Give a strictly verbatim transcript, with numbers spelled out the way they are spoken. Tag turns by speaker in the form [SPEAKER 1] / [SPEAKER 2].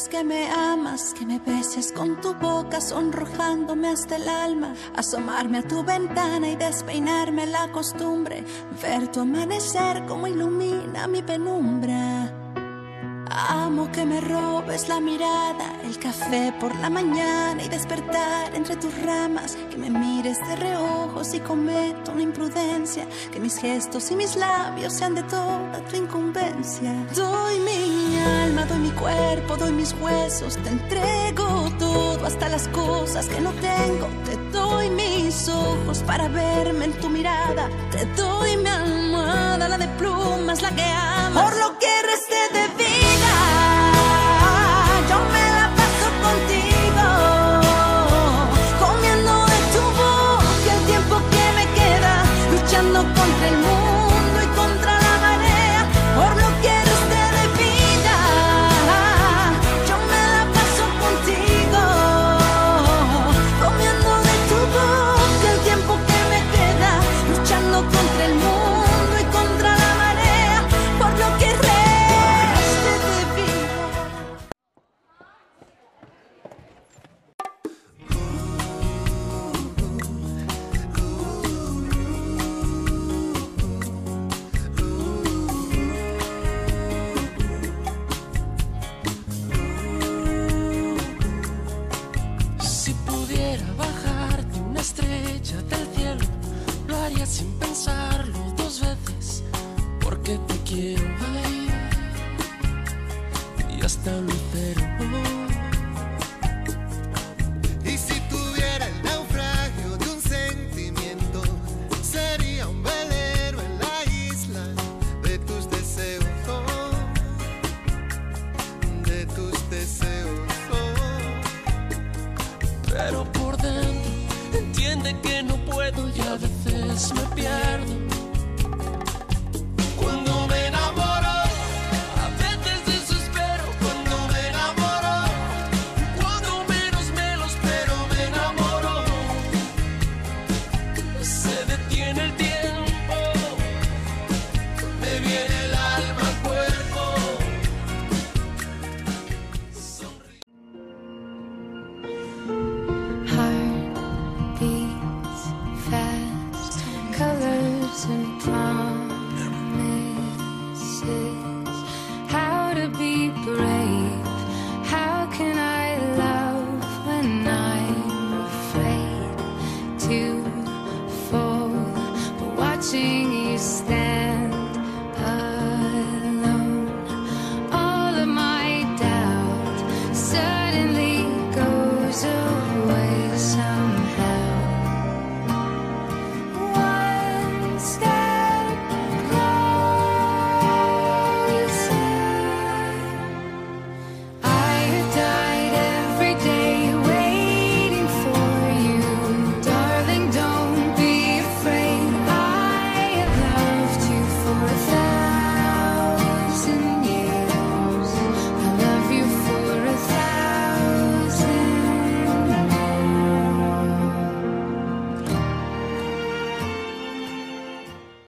[SPEAKER 1] digas que me amas, que me beses con tu boca sonrojándome hasta el alma, asomarme a tu ventana y despeinarme la costumbre, ver tu amanecer como ilumina mi penumbra. Amo que me robes la mirada, el café por la mañana y despertar entre tus ramas, que me mires de reojo si cometo una imprudencia, que mis gestos y mis labios sean de toda tu incumbencia. Doy mi alma, doy mi cuerpo, doy mis huesos, te entrego todo, hasta las cosas que no tengo. Te doy mis ojos para verme en tu mirada, te doy mi almohada, la de plumas, la que amas. Por lo que resté de vida, yo me la paso contigo, comiendo de tu boca el tiempo que me queda, luchando contra el mundo y contra la marea. Por lo que resté de vida, yo me la paso contigo, comiendo de tu boca el tiempo que me queda, luchando contra el mundo y contra la marea. Por lo que resté sin pensarlo dos veces, porque te quiero ahí y hasta un lucero.
[SPEAKER 2] Y si tuviera el naufragio de un sentimiento, sería un velero en la isla de tus deseos, oh, de tus deseos, oh.
[SPEAKER 1] Pero por dentro entiende que no puedo y a veces me pierdo.